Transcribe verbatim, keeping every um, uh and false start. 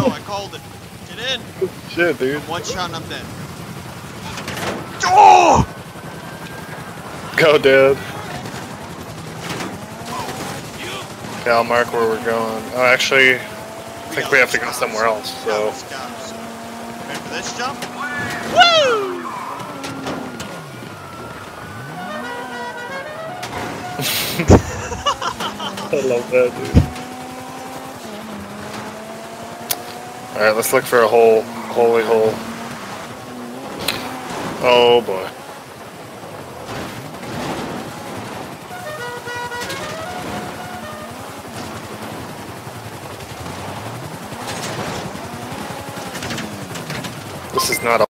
go. I called it. Get in. Shit, dude. I'm one shot and I'm dead. Oh! Go, dude. Okay, I'll mark where we're going. Oh, actually, I think we have to go somewhere else, so. Ready for this jump? Woo! I love that, dude. Alright, let's look for a hole. Holy hole. Oh boy. This is not a